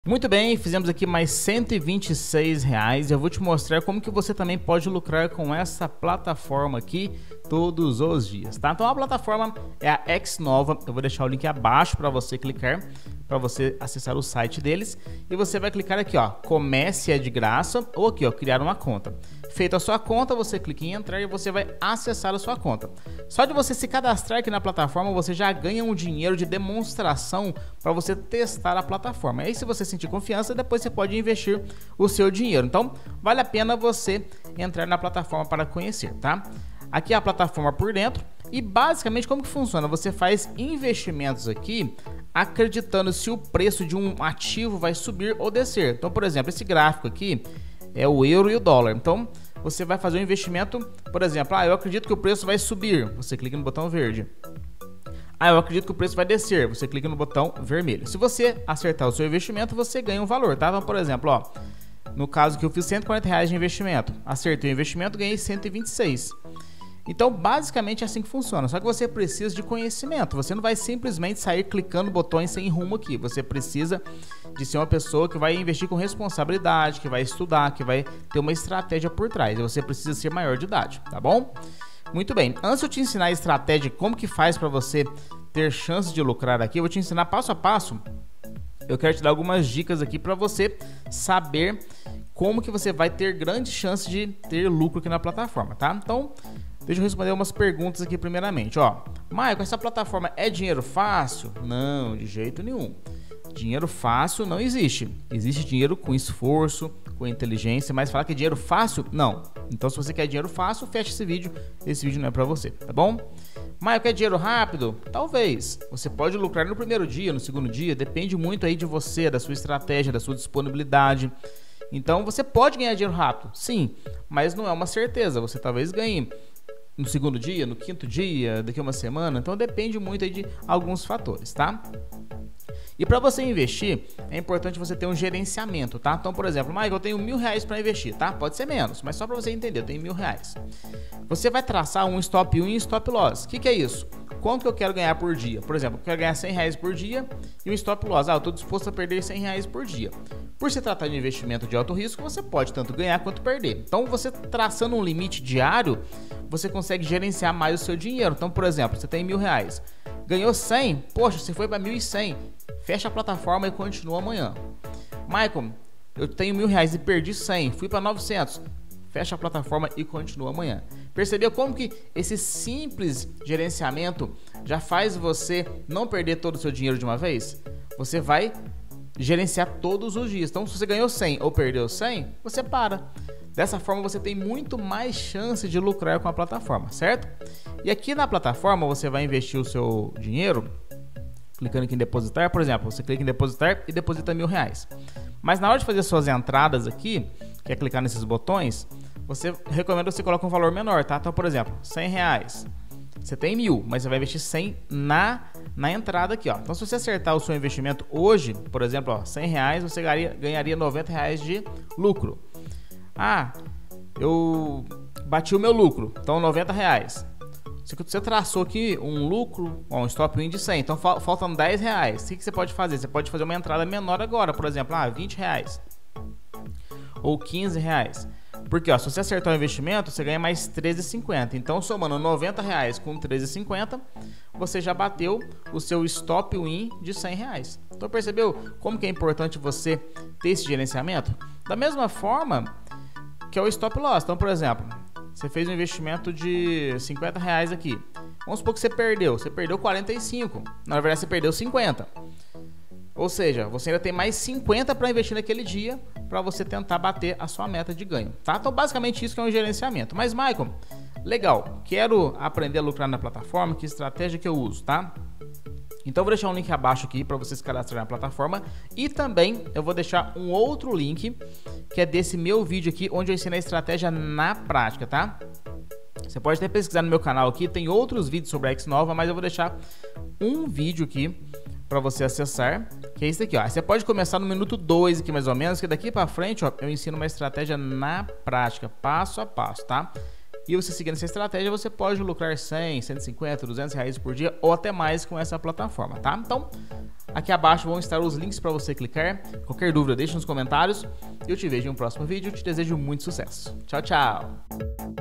Muito bem, fizemos aqui mais R$ 126 e eu vou te mostrar como que você também pode lucrar com essa plataforma aqui todos os dias, tá? Então a plataforma é a Xnova, eu vou deixar o link abaixo para você clicar, para você acessar o site deles e você vai clicar aqui, ó, comece é de graça ou aqui, ó, criar uma conta. Feita a sua conta, você clica em entrar e você vai acessar a sua conta. Só de você se cadastrar aqui na plataforma, você já ganha um dinheiro de demonstração para você testar a plataforma. Aí se você sentir confiança, depois você pode investir o seu dinheiro. Então, vale a pena você entrar na plataforma para conhecer, tá? Aqui é a plataforma por dentro e basicamente como que funciona? Você faz investimentos aqui acreditando se o preço de um ativo vai subir ou descer. Então, por exemplo, esse gráfico aqui é o euro e o dólar. Então, você vai fazer um investimento, por exemplo, eu acredito que o preço vai subir. Você clica no botão verde. Eu acredito que o preço vai descer. Você clica no botão vermelho. Se você acertar o seu investimento, você ganha um valor, tá? Então, por exemplo, ó, no caso que eu fiz R$140 de investimento, acertei o investimento, ganhei 126. Então, basicamente é assim que funciona. Só que você precisa de conhecimento. Você não vai simplesmente sair clicando botões sem rumo aqui. Você precisa de ser uma pessoa que vai investir com responsabilidade, que vai estudar, que vai ter uma estratégia por trás. E você precisa ser maior de idade, tá bom? Muito bem. Antes de eu te ensinar a estratégia, como que faz para você ter chance de lucrar aqui, eu vou te ensinar passo a passo. Eu quero te dar algumas dicas aqui para você saber como que você vai ter grande chance de ter lucro aqui na plataforma, tá? Então, deixa eu responder umas perguntas aqui primeiramente, ó. Maicon, essa plataforma é dinheiro fácil? Não, de jeito nenhum. Dinheiro fácil não existe. Existe dinheiro com esforço, com inteligência, mas falar que é dinheiro fácil? Não. Então, se você quer dinheiro fácil, fecha esse vídeo. Esse vídeo não é pra você, tá bom? Maicon, quer dinheiro rápido? Talvez. Você pode lucrar no primeiro dia, no segundo dia, depende muito aí de você, da sua estratégia, da sua disponibilidade. Então, você pode ganhar dinheiro rápido, sim, mas não é uma certeza. Você talvez ganhe no segundo dia, no quinto dia, daqui a uma semana. Então depende muito aí de alguns fatores, tá? E para você investir, é importante você ter um gerenciamento, tá? Então, por exemplo, Maicon, eu tenho R$1.000 para investir, tá? Pode ser menos, mas só para você entender, eu tenho R$1.000. Você vai traçar um stop win e stop loss. O que é isso? Quanto que eu quero ganhar por dia? Por exemplo, eu quero ganhar R$100 por dia e um stop loss. Eu estou disposto a perder R$100 por dia. Por se tratar de investimento de alto risco, você pode tanto ganhar quanto perder. Então, você traçando um limite diário, você consegue gerenciar mais o seu dinheiro. Então, por exemplo, você tem R$1.000, ganhou 100, poxa, você foi para 1.100, fecha a plataforma e continua amanhã. Maicon, eu tenho R$1.000 e perdi 100, fui para 900, fecha a plataforma e continua amanhã. Percebeu como que esse simples gerenciamento já faz você não perder todo o seu dinheiro de uma vez? Você vai gerenciar todos os dias. Então, se você ganhou 100 ou perdeu 100, você para. Dessa forma, você tem muito mais chance de lucrar com a plataforma, certo? E aqui na plataforma, você vai investir o seu dinheiro, clicando aqui em depositar, por exemplo, você clica em depositar e deposita R$1.000. Mas na hora de fazer suas entradas aqui, que é clicar nesses botões, você recomenda que você coloque um valor menor, tá? Então, por exemplo, R$100. Você tem 1.000, mas você vai investir 100 na entrada aqui, ó. Então, se você acertar o seu investimento hoje, por exemplo, ó, R$100, você ganharia R$90 de lucro. Eu bati o meu lucro, então R$90. Você traçou aqui um lucro, um stop win de 100, então faltam R$10. O que você pode fazer? Você pode fazer uma entrada menor agora, por exemplo, R$20 ou R$15. Porque ó, se você acertar o investimento, você ganha mais R$13,50. Então, somando R$90 com R$13,50, você já bateu o seu stop win de R$100. Então, percebeu como que é importante você ter esse gerenciamento? Da mesma forma que é o stop loss. Então, por exemplo, você fez um investimento de R$50 aqui. Vamos supor que você perdeu 45. Na verdade, você perdeu 50. Ou seja, você ainda tem mais 50 para investir naquele dia para você tentar bater a sua meta de ganho, tá? Então, basicamente isso que é um gerenciamento. Mas, Maicon, legal, quero aprender a lucrar na plataforma, que estratégia que eu uso, tá? Então, eu vou deixar um link abaixo aqui para você se cadastrar na plataforma e também eu vou deixar um outro link que é desse meu vídeo aqui, onde eu ensino a estratégia na prática, tá? Você pode até pesquisar no meu canal aqui, tem outros vídeos sobre a Xnova, mas eu vou deixar um vídeo aqui para você acessar, que é esse aqui, ó. Você pode começar no minuto 2 aqui mais ou menos, que daqui para frente, ó, eu ensino uma estratégia na prática, passo a passo, tá? E você seguindo essa estratégia, você pode lucrar 100, 150, R$200 por dia ou até mais com essa plataforma, tá? Então, Aqui abaixo vão estar os links para você clicar. Qualquer dúvida, deixe nos comentários. Eu te vejo em um próximo vídeo. Te desejo muito sucesso. Tchau, tchau!